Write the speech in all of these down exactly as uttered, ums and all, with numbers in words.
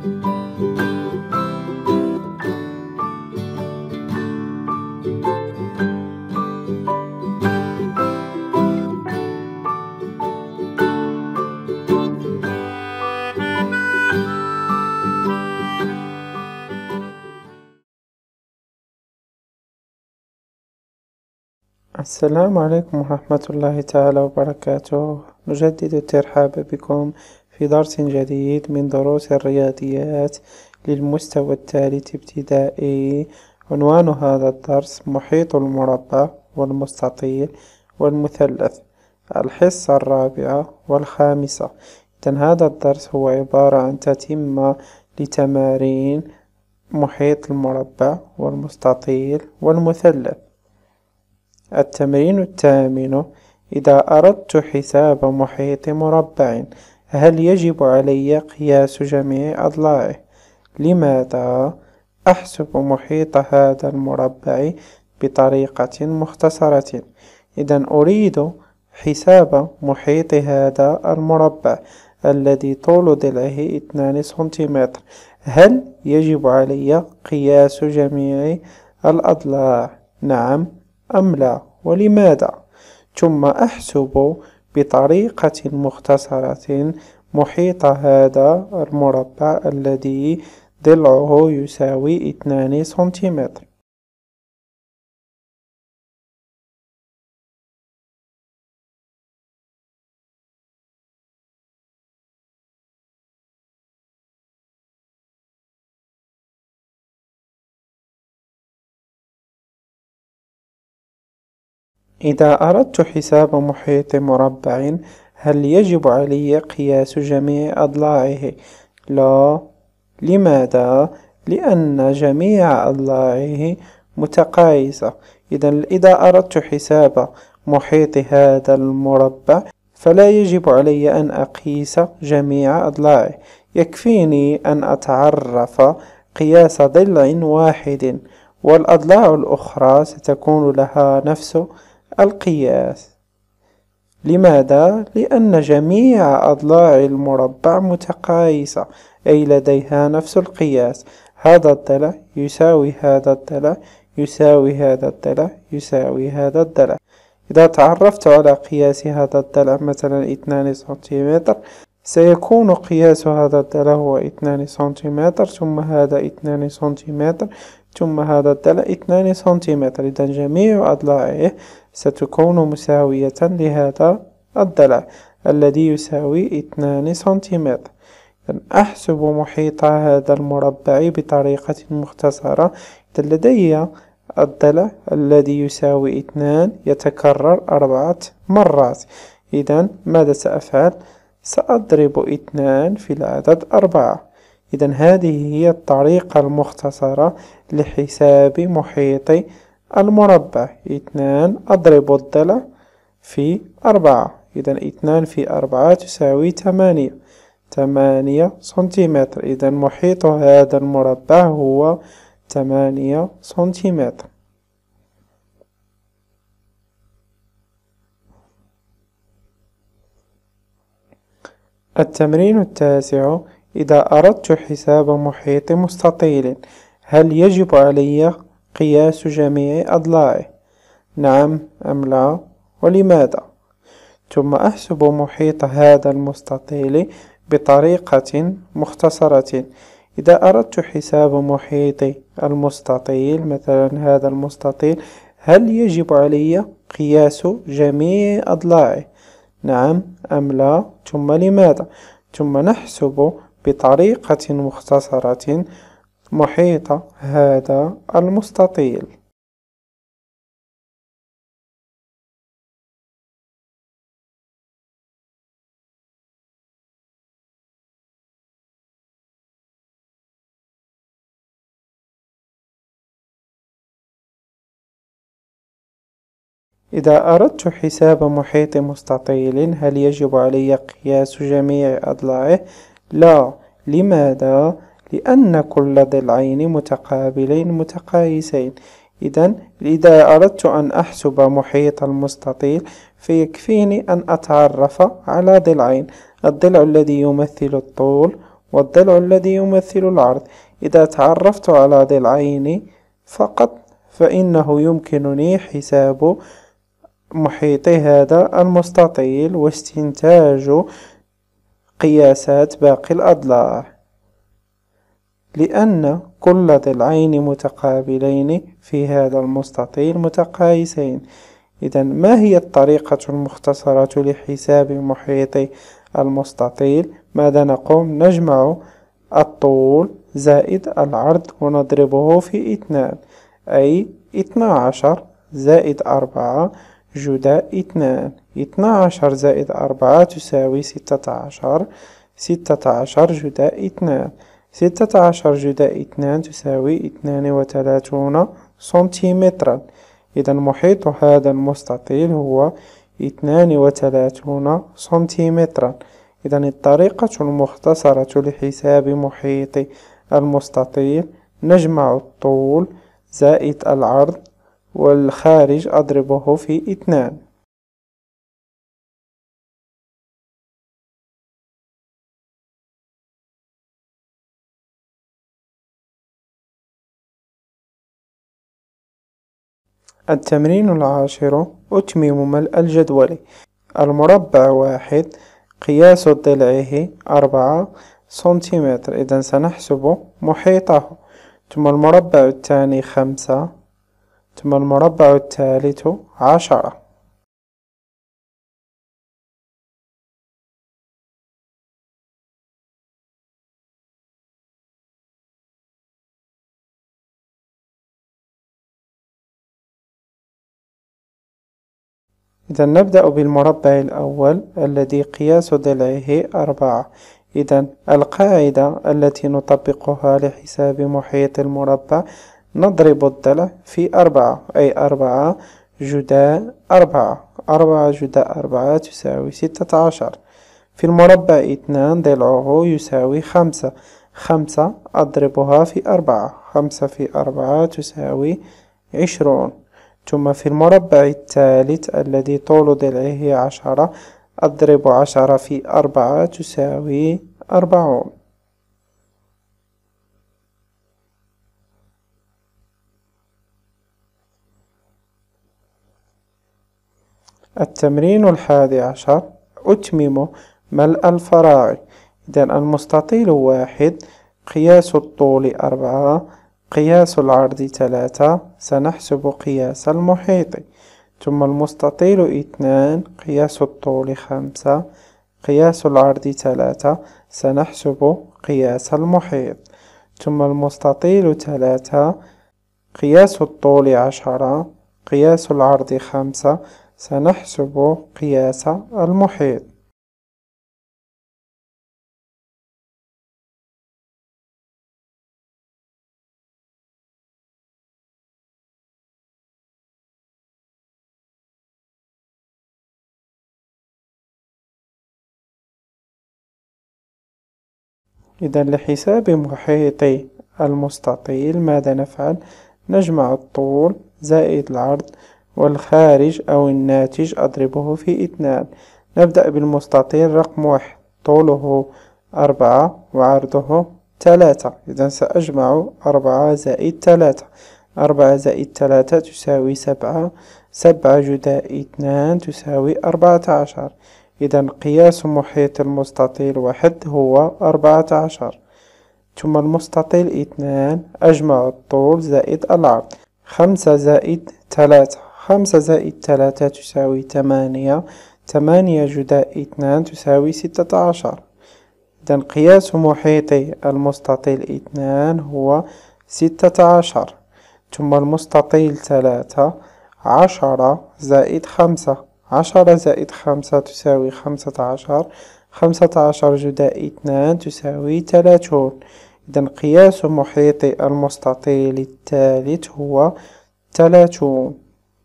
السلام عليكم ورحمة الله تعالى وبركاته. نجدد الترحاب بكم في درس جديد من دروس الرياضيات للمستوى الثالث ابتدائي. عنوان هذا الدرس محيط المربع والمستطيل والمثلث، الحصة الرابعة والخامسة. إذن هذا الدرس هو عبارة عن تتمة لتمارين محيط المربع والمستطيل والمثلث. التمرين الثامن: إذا أردت حساب محيط مربع هل يجب علي قياس جميع أضلاعه؟ لماذا؟ أحسب محيط هذا المربع بطريقة مختصرة. إذن أريد حساب محيط هذا المربع الذي طول ضلعه اثنان سنتيمتر. هل يجب علي قياس جميع الأضلاع؟ نعم أم لا؟ ولماذا؟ ثم أحسب بطريقة مختصرة محيط هذا المربع الذي ضلعه يساوي اثنان سنتيمتر. إذا أردت حساب محيط مربع هل يجب علي قياس جميع أضلاعه؟ لا. لماذا؟ لأن جميع أضلاعه متقايسة. إذن إذا أردت حساب محيط هذا المربع فلا يجب علي أن أقيس جميع أضلاعه، يكفيني أن أتعرف قياس ضلع واحد، والأضلاع الأخرى ستكون لها نفس القياس. لماذا؟ لأن جميع أضلاع المربع متقايسة، أي لديها نفس القياس. هذا الضلع يساوي هذا الضلع يساوي هذا الضلع يساوي هذا الضلع. إذا تعرفت على قياس هذا الضلع مثلا اثنان سنتيمتر، سيكون قياس هذا الضلع هو اثنان سنتيمتر، ثم هذا اثنان سنتيمتر، ثم هذا الضلع اثنان سنتيمتر. إذن جميع أضلاعه ستكون مساوية لهذا الضلع الذي يساوي اثنان سنتيمتر. أحسب محيط هذا المربع بطريقة مختصرة. لدي الضلع الذي يساوي اثنان يتكرر أربعة مرات. إذن ماذا سأفعل؟ سأضرب اثنان في العدد أربعة. إذن هذه هي الطريقة المختصرة لحساب محيط المربع. اثنان أضرب الضلع في أربعة. إذن اثنان في أربعة تساوي ثمانية ثمانية سنتيمتر. إذن محيط هذا المربع هو ثمانية سنتيمتر. التمرين التاسع: إذا أردت حساب محيط مستطيل هل يجب علي قياس جميع أضلاعه؟ نعم أم لا؟ ولماذا؟ ثم أحسب محيط هذا المستطيل بطريقة مختصرة. إذا أردت حساب محيط المستطيل مثلا هذا المستطيل هل يجب علي قياس جميع أضلاعه؟ نعم أم لا؟ ثم لماذا؟ ثم نحسب بطريقة مختصرة محيط هذا المستطيل. إذا أردت حساب محيط مستطيل هل يجب علي قياس جميع أضلاعه؟ لا. لماذا؟ لأن كل ضلعين متقابلين متقايسين. إذن إذا أردت أن أحسب محيط المستطيل فيكفيني أن أتعرف على ضلعين: الضلع الذي يمثل الطول والضلع الذي يمثل العرض. إذا تعرفت على ضلعين فقط فإنه يمكنني حساب محيط هذا المستطيل واستنتاج قياسات باقي الأضلاع، لأن كل ضلعين متقابلين في هذا المستطيل متقايسين. إذا ما هي الطريقة المختصرة لحساب محيط المستطيل؟ ماذا نقوم؟ نجمع الطول زائد العرض ونضربه في اثنان، أي اثنا عشر زائد أربعة جداء اثنان. اثنا عشر زائد أربعة تساوي ستة عشر، ستة عشر جداء اثنان، ستة عشر جداء اثنان تساوي اثنان وثلاثون سنتيمترا. إذا محيط هذا المستطيل هو اثنان وثلاثون سنتيمترا. إذا الطريقة المختصرة لحساب محيط المستطيل: نجمع الطول زائد العرض والخارج أضربه في اثنان. التمرين العاشر: أتمم ملء الجدول. المربع واحد قياس ضلعه أربعة سنتيمتر، إذا سنحسب محيطه. ثم المربع الثاني خمسة، ثم المربع الثالث عشرة. إذا نبدأ بالمربع الأول الذي قياس ضلعه أربعة. إذا القاعدة التي نطبقها لحساب محيط المربع: نضرب الضلع في أربعة، أي أربعة جداء أربعة، أربعة جداء أربعة تساوي ستة عشر. في المربع اثنان ضلعه يساوي خمسة، خمسة أضربها في أربعة، خمسة في أربعة تساوي عشرون. ثم في المربع الثالث الذي طول ضلعه عشرة أضرب عشرة في أربعة تساوي أربعون. التمرين الحادي عشر: أتمم ملء الفراغ. إذا المستطيل واحد قياس الطول أربعة، قياس العرض ثلاثة، سنحسب قياس المحيط. ثم المستطيل اثنان قياس الطول خمسة، قياس العرض ثلاثة، سنحسب قياس المحيط. ثم المستطيل ثلاثة قياس الطول عشرة، قياس العرض خمسة، سنحسب قياس المحيط. إذا لحساب محيط المستطيل ماذا نفعل؟ نجمع الطول زائد العرض والخارج أو الناتج أضربه في اثنان. نبدأ بالمستطيل رقم واحد، طوله أربعة وعرضه ثلاثة. إذا سأجمع أربعة زائد ثلاثة، أربعة زائد ثلاثة تساوي سبعة، سبعة جداء اثنان تساوي أربعة عشر. إذا قياس محيط المستطيل واحد هو أربعة عشر. ثم المستطيل اثنان أجمع الطول زائد العرض، خمسة زائد ثلاثة، خمسة زائد ثلاثة تساوي ثمانية، ثمانية جداء اثنان تساوي ستة عشر. إذا قياس محيط المستطيل اثنان هو ستة عشر. ثم المستطيل ثلاثة عشرة زائد خمسة، عشرة زائد خمسة تساوي خمسة عشر، خمسة عشر جداء اثنان تساوي ثلاثون. إذا قياس محيط المستطيل الثالث هو ثلاثون.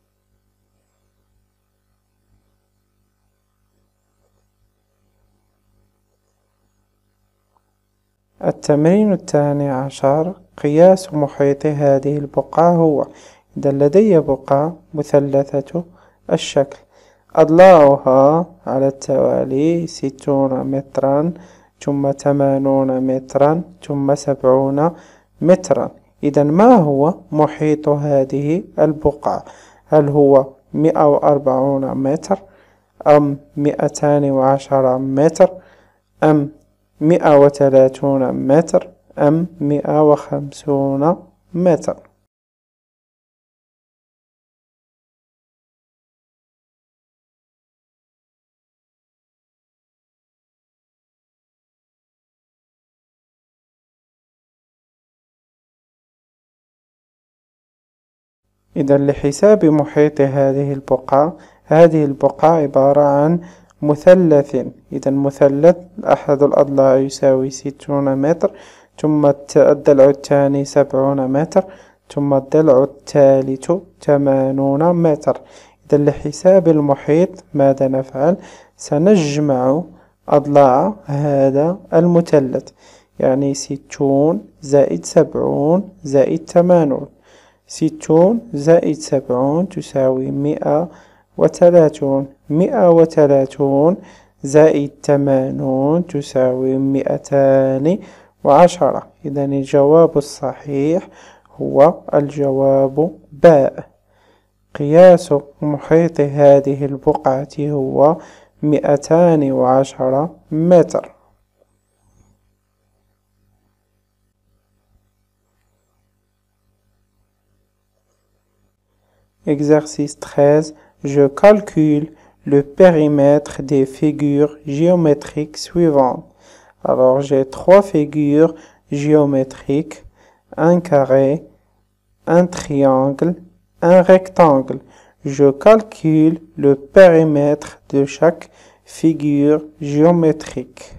التمرين الثاني عشر: قياس محيط هذه البقعة هو. إذا لدي بقعة مثلثة الشكل، أضلاعها على التوالي ستون مترا، ثم ثمانون مترا ثم سبعون مترا. إذا ما هو محيط هذه البقعة؟ هل هو مئة وأربعون متر أم مئتان وعشرة متر أم مئة وثلاثون متر أم مئة وخمسون متر؟ إذا لحساب محيط هذه البقعة، هذه البقعة عبارة عن مثلث. إذا مثلث أحد الأضلاع يساوي ستون متر، ثم الضلع الثاني سبعون متر، ثم الضلع الثالث ثمانون متر. إذا لحساب المحيط ماذا نفعل؟ سنجمع أضلاع هذا المثلث، يعني ستون زائد سبعون زائد ثمانون. ستون زائد سبعون تساوي مئة وثلاثون، مئة وثلاثون زائد ثمانون تساوي مئتان وعشرة. إذا الجواب الصحيح هو الجواب باء. قياس محيط هذه البقعة هو مئتان وعشرة متر. Exercice treize. Je calcule le périmètre des figures géométriques suivantes. Alors, j'ai trois figures géométriques, un carré, un triangle, un rectangle. Je calcule le périmètre de chaque figure géométrique.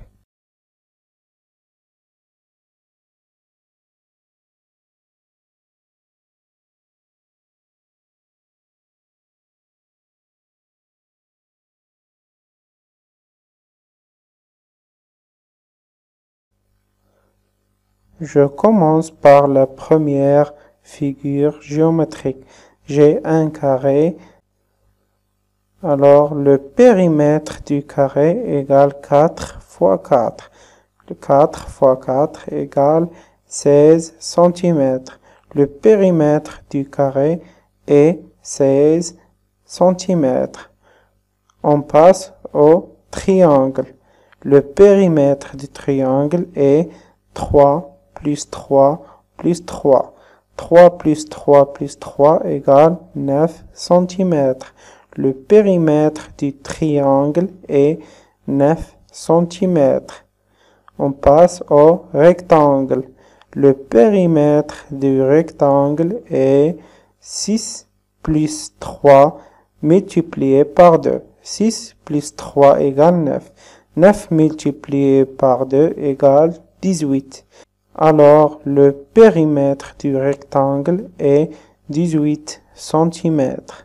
Je commence par la première figure géométrique. J'ai un carré. Alors, le périmètre du carré égale quatre fois quatre. quatre fois quatre égale seize centimètres. Le périmètre du carré est seize centimètres. On passe au triangle. Le périmètre du triangle est trois plus trois plus trois. trois plus trois plus trois égale neuf centimètres. Le périmètre du triangle est neuf centimètres. On passe au rectangle. Le périmètre du rectangle est six plus trois multiplié par deux. six plus trois égale neuf. neuf multiplié par deux égale dix-huit. Alors, le périmètre du rectangle est dix-huit centimètres.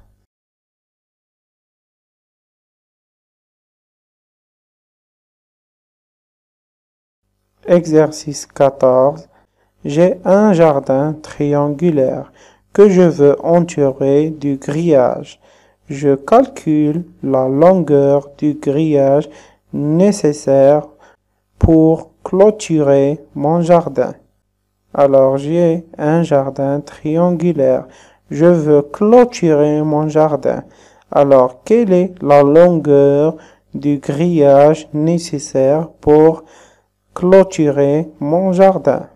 Exercice quatorze. J'ai un jardin triangulaire que je veux entourer du grillage. Je calcule la longueur du grillage nécessaire pour clôturer mon jardin. Alors, j'ai un jardin triangulaire. Je veux clôturer mon jardin. Alors, quelle est la longueur du grillage nécessaire pour clôturer mon jardin?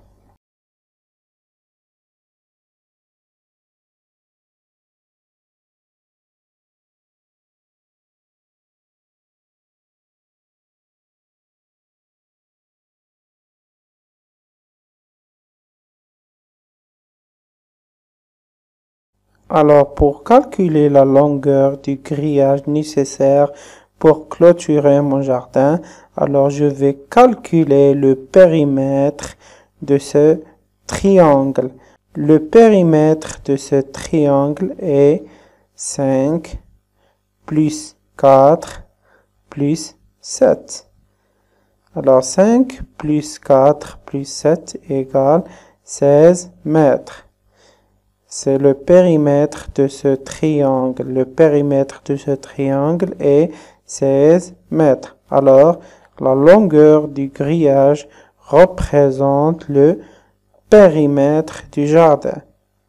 Alors, pour calculer la longueur du grillage nécessaire pour clôturer mon jardin, alors je vais calculer le périmètre de ce triangle. Le périmètre de ce triangle est cinq plus quatre plus sept. Alors, cinq plus quatre plus sept égale seize mètres. C'est le périmètre de ce triangle. Le périmètre de ce triangle est seize mètres. Alors, La longueur du grillage représente le périmètre du jardin.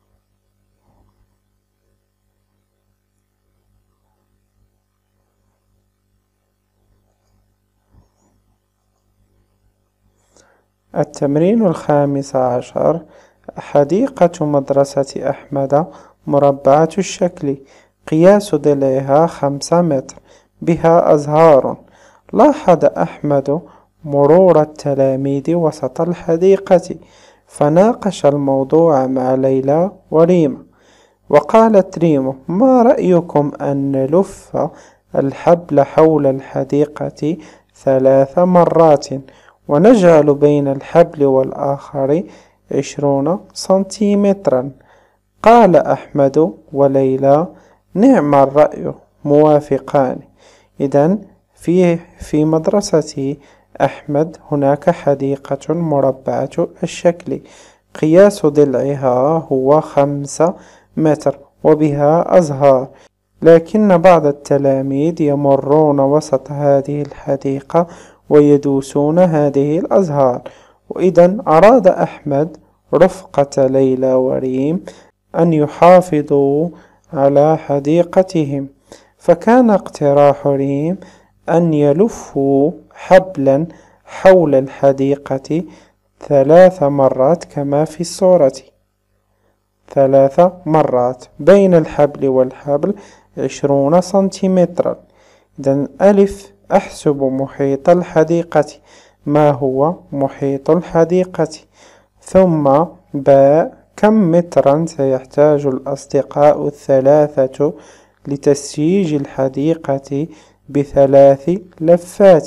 التمرين الخامس عشر. حديقة مدرسة أحمد مربعة الشكل، قياس ضلعها خمسة متر، بها أزهار. لاحظ أحمد مرور التلاميذ وسط الحديقة، فناقش الموضوع مع ليلى وريم. وقالت ريم: ما رأيكم أن نلف الحبل حول الحديقة ثلاث مرات، ونجعل بين الحبل والآخر عشرون سنتيمترا؟ قال أحمد وليلى: نعم الرأي، موافقان. إذن في في مدرسة أحمد هناك حديقة مربعة الشكل، قياس ضلعها هو خمسة متر، وبها أزهار. لكن بعض التلاميذ يمرون وسط هذه الحديقة ويدوسون هذه الأزهار. وإذا أراد أحمد رفقة ليلى وريم أن يحافظوا على حديقتهم، فكان اقتراح ريم أن يلفوا حبلا حول الحديقة ثلاث مرات كما في الصورة، ثلاث مرات، بين الحبل والحبل عشرون سنتيمترا. إذن ألف: أحسب محيط الحديقة. ما هو محيط الحديقة؟ ثم باء: كم مترا سيحتاج الأصدقاء الثلاثة لتسييج الحديقة بثلاث لفات؟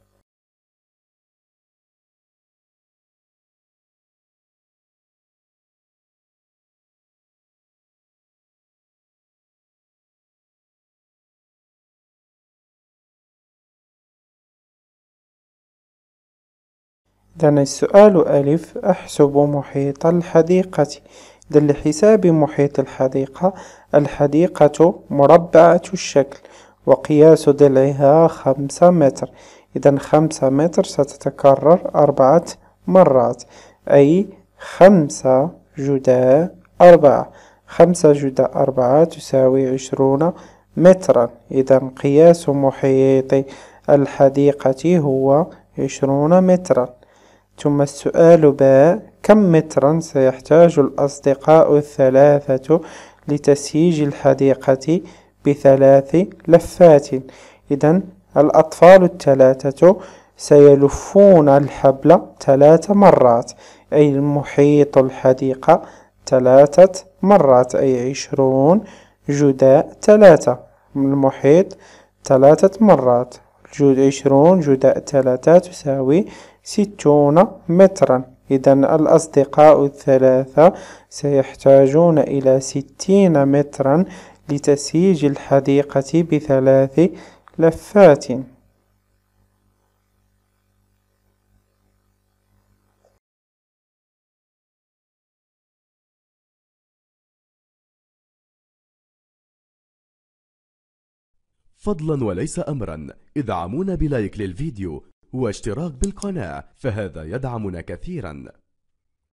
إذن السؤال ألف: أحسب محيط الحديقة. إذن لحساب محيط الحديقة، الحديقة مربعة الشكل، وقياس ضلعها خمسة متر. إذن خمسة متر ستتكرر أربعة مرات، أي خمسة جدا أربعة. خمسة جدا أربعة تساوي عشرون مترا. إذن قياس محيط الحديقة هو عشرون مترا. ثم السؤال باء: كم مترا سيحتاج الأصدقاء الثلاثة لتسييج الحديقة بثلاث لفات؟ إذن الأطفال الثلاثة سيلفون الحبل ثلاث مرات، أي المحيط الحديقة ثلاثة مرات، أي عشرون جدا ثلاثة. المحيط ثلاثة مرات، عشرون جدا ثلاثة تساوي ستون مترا. إذن الأصدقاء الثلاثة سيحتاجون إلى ستين مترا لتسييج الحديقة بثلاث لفات. فضلا وليس أمرا ادعمونا بلايك للفيديو واشتراك بالقناة، فهذا يدعمنا كثيرا.